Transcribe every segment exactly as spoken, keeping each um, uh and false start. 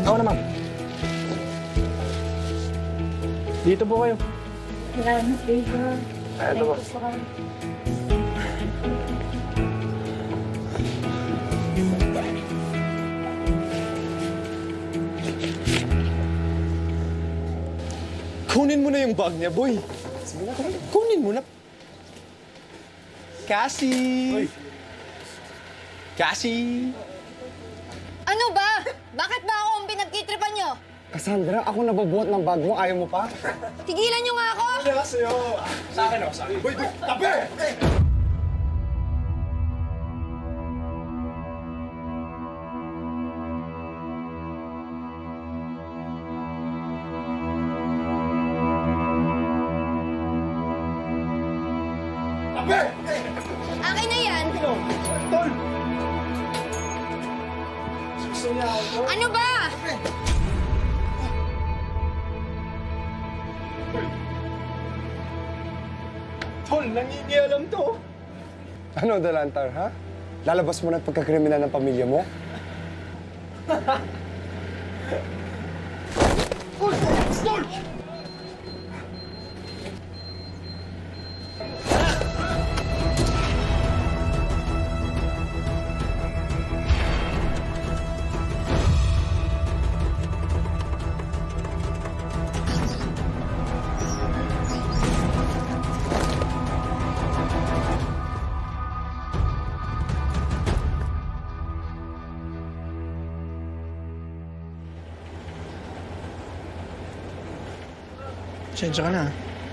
Ako na, ma'am. Dito po kayo. Salamat, Diego. Ay, ito po. Kunin mo na yung bag niya, boy. Sige na, kunin mo na. Cassie! Oy. Cassie! Ano ba? Bakit ba ako ang pinagtitripan nyo? Cassandra, ako nababuhat ng bag mo. Ayaw mo pa? Tigilan nyo nga ako! Ano ka sa'yo? Sa akin ako, sa akin. Boy, boy, tabi! Tabi! Akin na yan! Tol! Gusto niya ako, Tol. Ano ba? Tol, nangingialam to. Ano, Dalantar, ha? Lalabas mo na pagkakriminal ng pamilya mo? Tol! Tol! Pasensya ka na.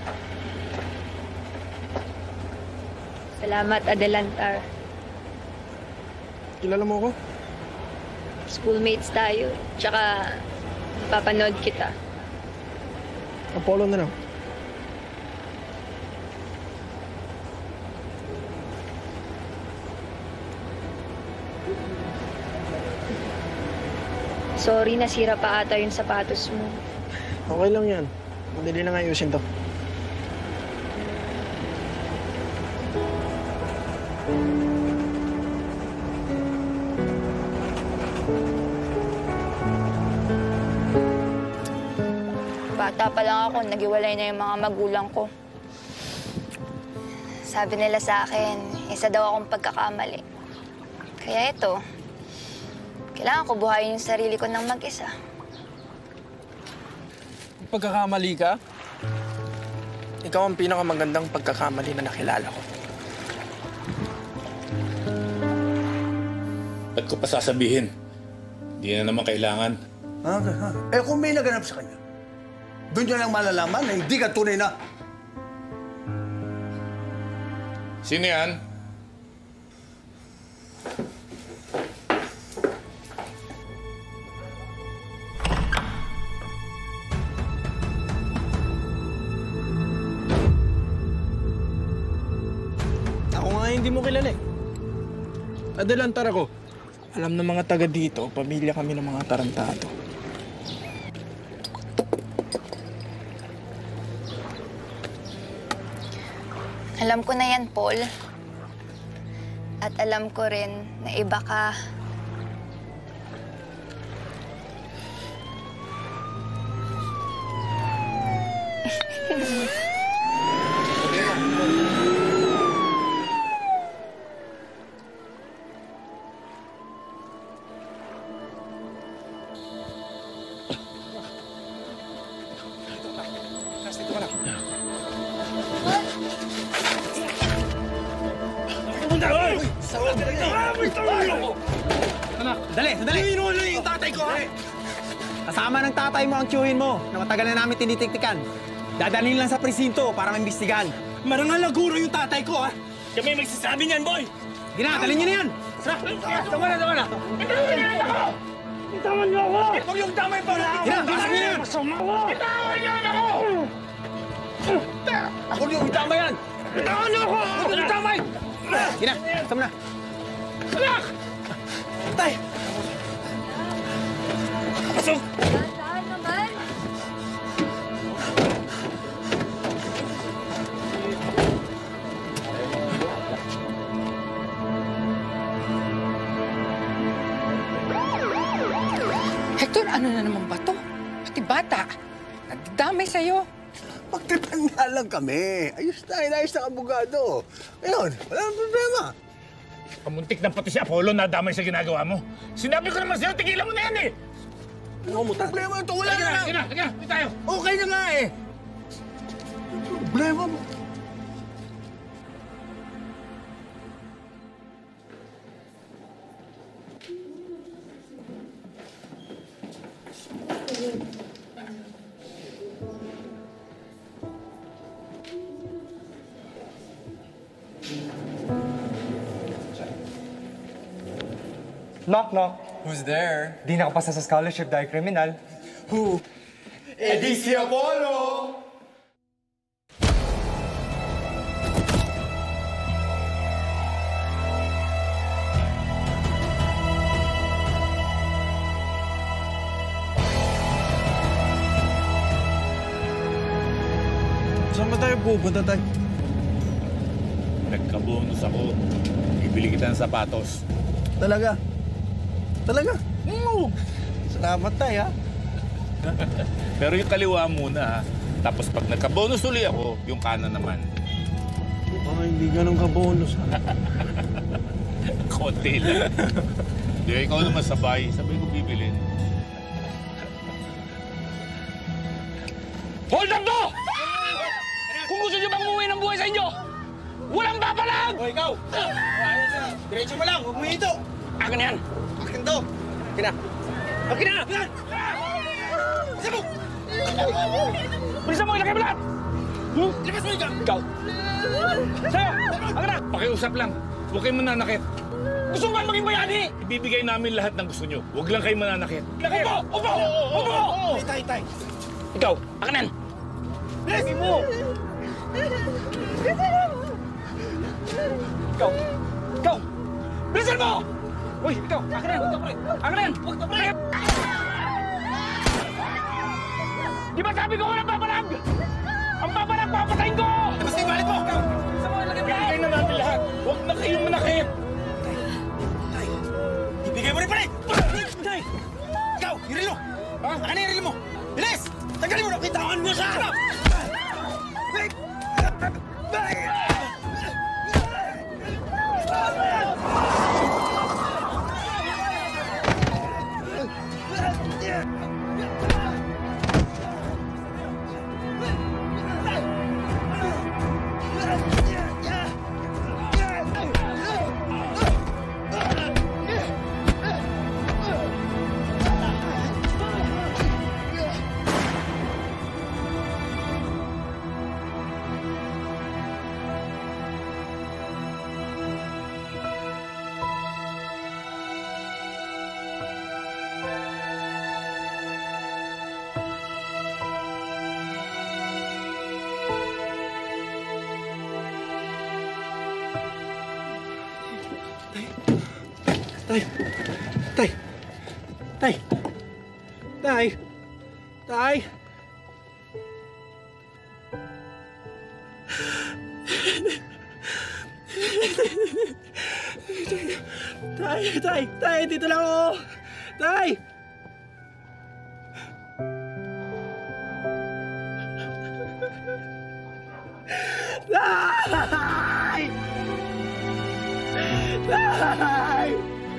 Salamat, Adelantar. Kilala mo ako? Schoolmates tayo. Tsaka, papanood kita. Apollo na lang. Sorry, nasira pa ata yung sapatos mo. Okay lang yan. Madali lang ayusin to. Bata pa lang ako, nagiwalay na yung mga magulang ko. Sabi nila sa akin, isa daw akong pagkakamali. Kaya ito, kailangan ko buhayin yung sarili ko ng mag-isa. Pagkakamali ka? Ikaw ang pinakamagandang pagkakamali na nakilala ko. Ba't ko pa sasabihin? Hindi na naman kailangan. Ha? Ha? Eh kung may naganap sa kanya, doon niya lang malalaman na hindi ka tunay na. Sino yan? Ako nga hindi mo kilala eh. Adelantar ako. Alam ng mga taga dito, pamilya kami ng mga tarantado. Alam ko na yan, Paul. At alam ko rin na iba ka. Dito ka lang. Dali, sandali! Inuulo yung tatay ko, ha? Kasama ng tatay mo ang tiyuhin mo na matagal na namin tinitiktikan. Dadalhin lang sa presinto para maimbestigahan. Marangal na guro yung tatay ko, ha? Siya may magsasabi niyan, boy! Sige na, dalhin niyo na yan! Tara! Tama na, tama na! Bitawan niyo ako! Huwag yung damay pa lang! Sige na, bitawan niyo yan! Bitawan niyo ako! Huwag niyo itama yan! Bitawan niyo ako! Huwag yung damay! Sige na, tama na! Anak! Tay! Pasok! Saan naman? Hector, ano na naman ba to? Pati bata, nagdamay sa'yo. Magtripan nga lang kami. Ayos na, inayos ng abogado. Ngayon, wala nang problema. Kamuntik na pati si Apollo na damay sa ginagawa mo. Sinabi ko naman sa'yo, tigilan mo na yan eh! Ano mo problema ito? Wala na lang. Sige na, sige na, sige tayo. Okay na nga eh. Problema mo. Knock, knock. Who's there? Di nakapasa sa scholarship dahil kriminal. Who? Eh di si Apollo! Saan ba tayo pupunta tayo? Nagka-bonus ako. Ibili kita ng sapatos. Talaga? Talaga? Oo! Salamat tayo, ha? Pero yung kaliwa muna, ha? Tapos pag nagka-bonus uli ako, yung kanan naman. Mukhang hindi ganun ka-bonus, ha? Konti lang. Di, ikaw naman sabay. Sabay ko bibilin. Hold up to! Kung gusto nyo bang umuwi ng buhay sa inyo, walang babalag! O, ikaw! Diretso mo lang, huwag mo ito! Akin na yan! Akin to! Akin na! Akin na! Bilisan mo! Bilisan mo, ilagay mo lahat! Hmm? Lakas mo ikaw! Ikaw! Sa'yo! Akin na! Pakiusap lang. Huwag kayong mananakit. Gusto mo ba maging bayani? Ibibigay namin lahat ng gusto nyo. Huwag lang kayong mananakit. Upo! Upo! Upo! Tay, tay, tay! Ikaw! Akin na yan! Bilisan mo! Ikaw! Ikaw! Bilisan mo! Uy, ikaw! Akin na yan! Huwag ka pre! Akin na yan! Huwag ka pre! Di ba sabi ko walang babalag? Ang babalag, papatayin ko! Tapos na yung wallet mo! Ikaw! Bilisan mo, ilagay mo lahat! Ibigay na namin lahat. Huwag na kayong manakit. Tay! Ibigay mo rin pala! Tay! Ikaw! Yung relo! Ha? Akin na yung relo mo! Bilis! Tanggalin mo! Nakitaan mo siya! Tay! Tay! Tay! Tay! Tay! Tay! Tay! Tay! Dito lang ako! Tay! Tay! Tay!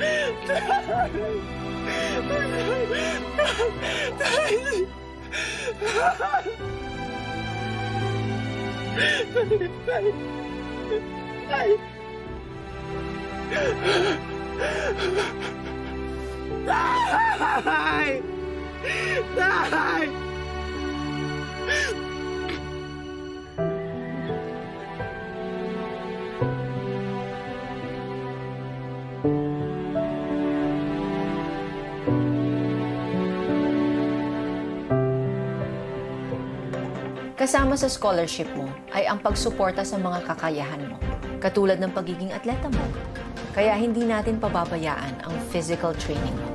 Kasama sa scholarship mo ay ang pagsuporta sa mga kakayahan mo, katulad ng pagiging atleta mo. Kaya hindi natin pababayaan ang physical training mo.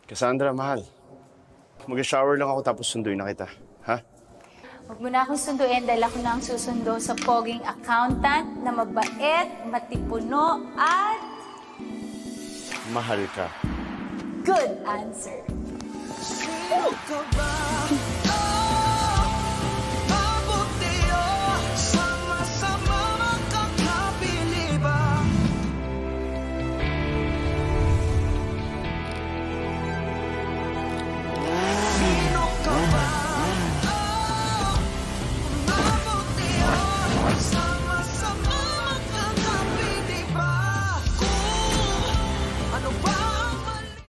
Cassandra, mahal. Mag-shower lang ako tapos sunduin na kita. Ha? Huwag mo na akong sunduin dahil ako na ang susundo sa poging accountant na mabait, matipuno, at... Mahal ka. Good answer.